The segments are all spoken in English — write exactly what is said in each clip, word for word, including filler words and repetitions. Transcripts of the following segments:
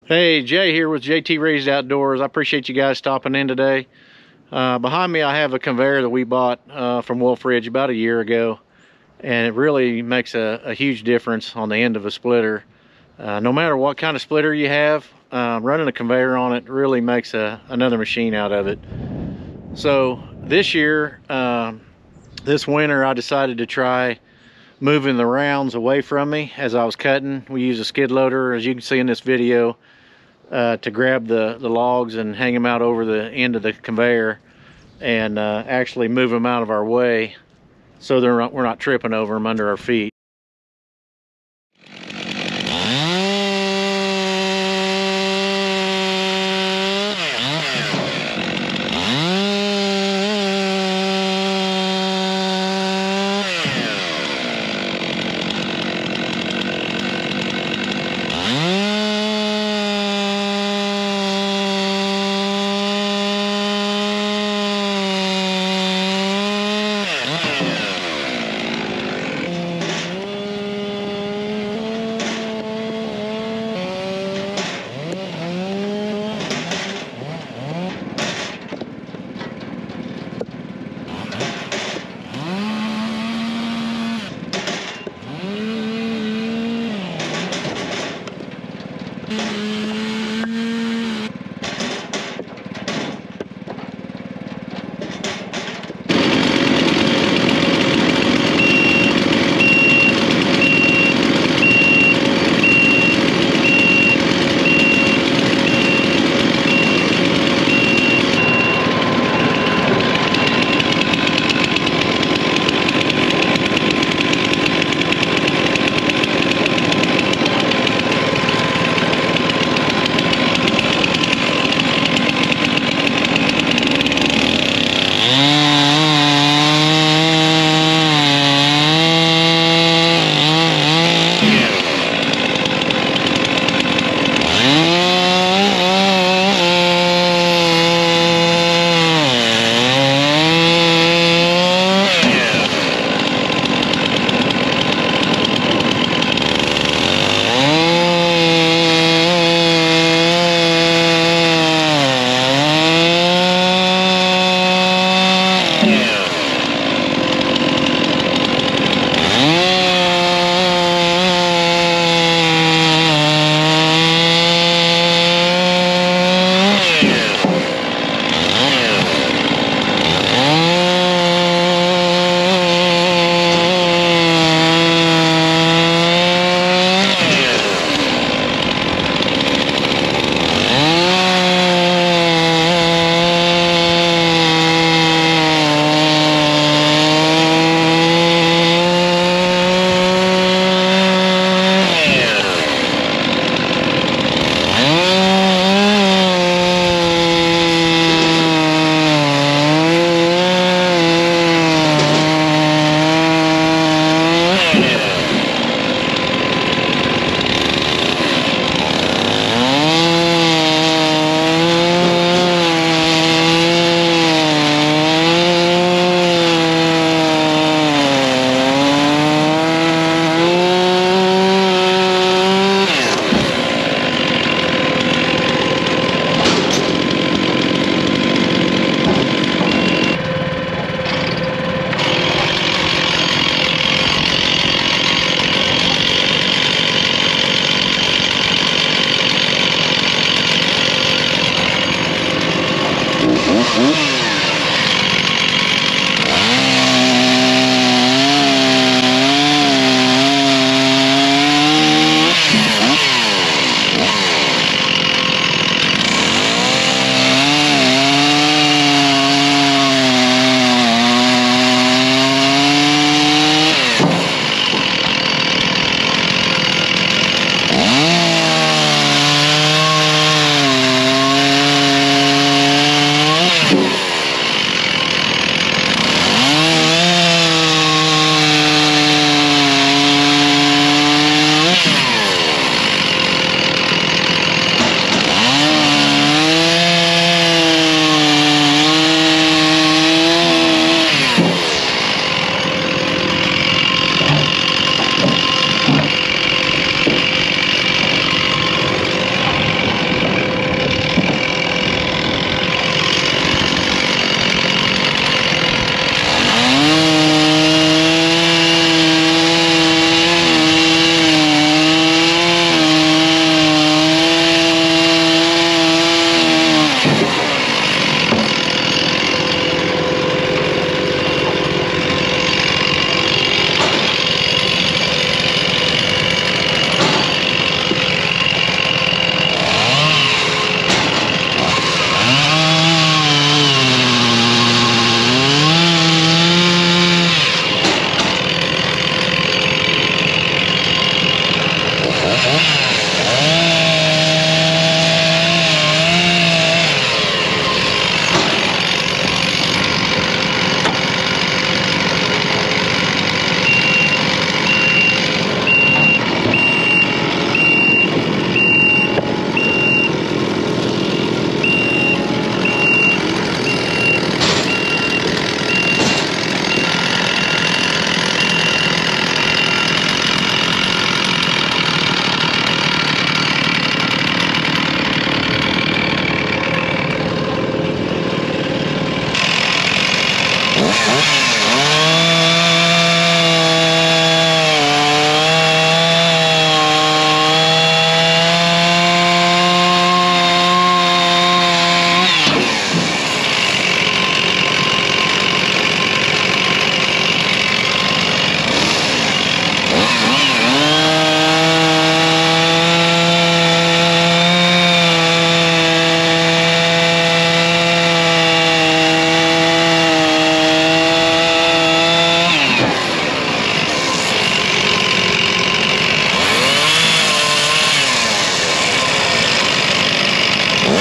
Hey, Jay here with J T Raised Outdoors. I appreciate you guys stopping in today. Uh, behind me I have a conveyor that we bought uh, from Wolfe Ridge about a year ago, and it really makes a, a huge difference on the end of a splitter. Uh, no matter what kind of splitter you have, uh, running a conveyor on it really makes a, another machine out of it. So this year, um, this winter, I decided to try moving the rounds away from me as I was cutting. We use a skid loader, as you can see in this video, uh, to grab the, the logs and hang them out over the end of the conveyor and uh, actually move them out of our way so they're not, we're not tripping over them under our feet.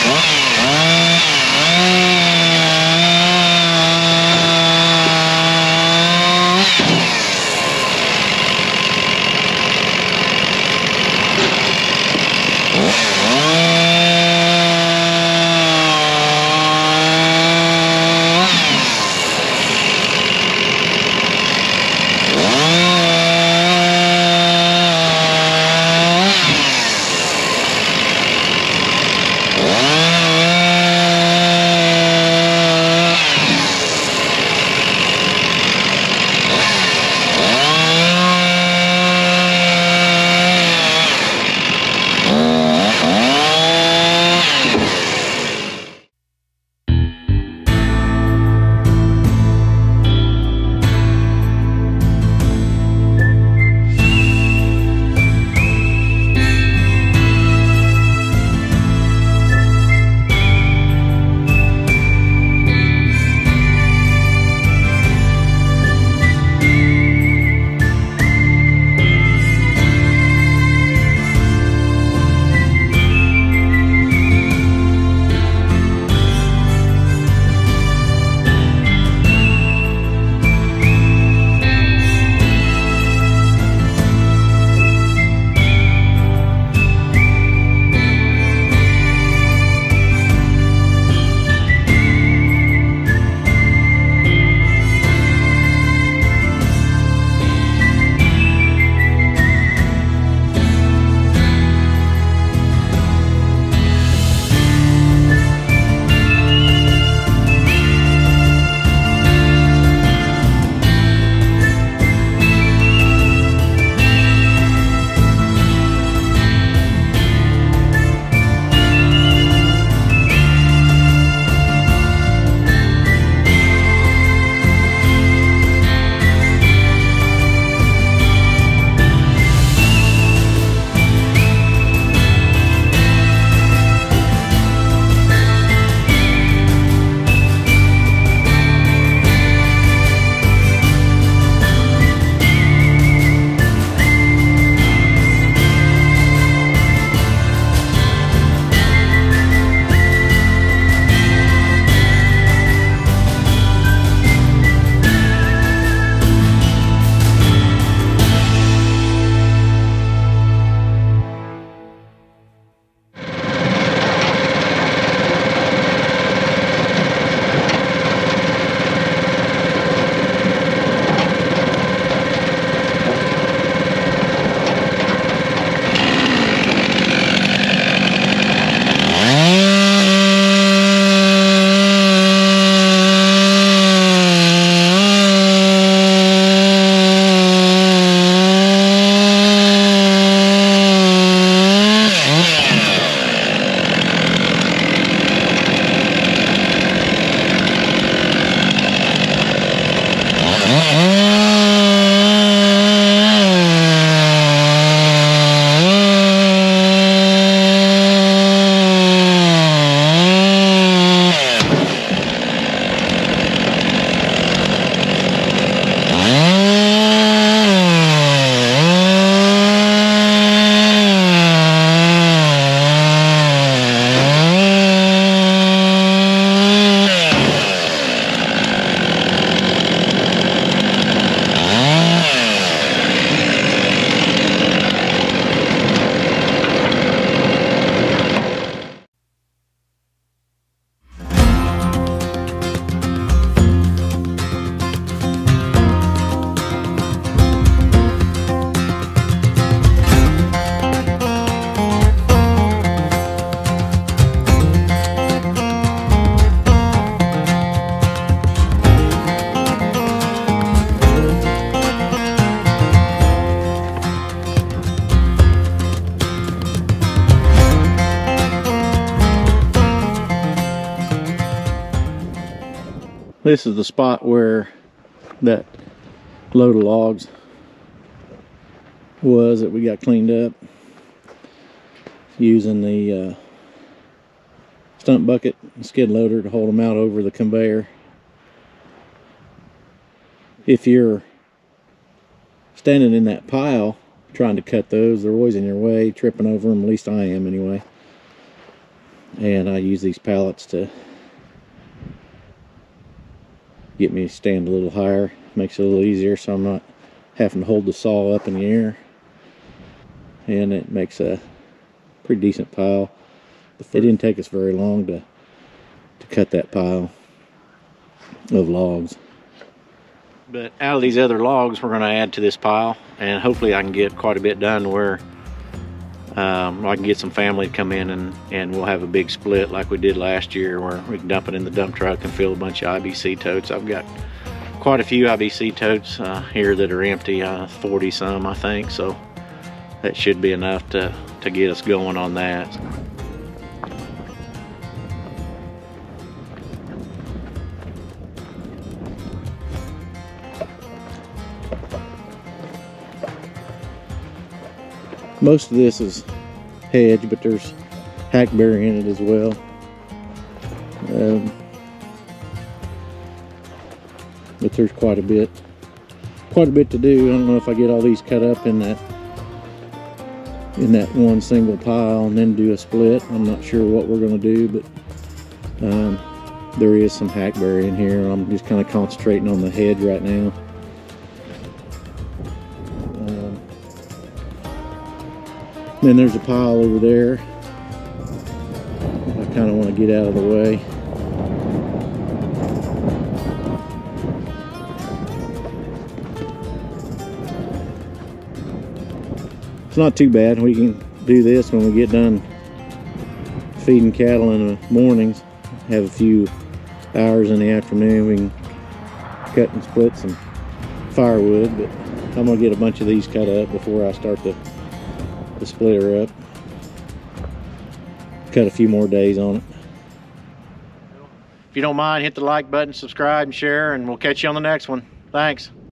This is the spot where that load of logs was that we got cleaned up using the uh, stump bucket and skid loader to hold them out over the conveyor. If you're standing in that pile trying to cut those, they're always in your way, tripping over them. At least I am anyway. and I use these pallets to get me to stand a little higher. Makes it a little easier so I'm not having to hold the saw up in the air, and it makes a pretty decent pile. It didn't take us very long to to cut that pile of logs. But out of these other logs, we're going to add to this pile, and hopefully I can get quite a bit done where um, I can get some family to come in, and, and we'll have a big split like we did last year, where we can dump it in the dump truck and fill a bunch of I B C totes. I've got quite a few I B C totes uh, here that are empty, uh, forty some I think, so that should be enough to, to get us going on that. Most of this is hedge, but there's hackberry in it as well. Um, but there's quite a bit, quite a bit to do. I don't know if I get all these cut up in that in that one single pile and then do a split. I'm not sure what we're going to do, but um, there is some hackberry in here. I'm just kind of concentrating on the hedge right now. Then there's a pile over there I kind of want to get out of the way. It's not too bad. We can do this when we get done feeding cattle in the mornings. Have a few hours in the afternoon. We can cut and split some firewood, but I'm going to get a bunch of these cut up before I start to the splitter up. Cut a few more days on it. If you don't mind, hit the like button, subscribe, and share, and we'll catch you on the next one. Thanks.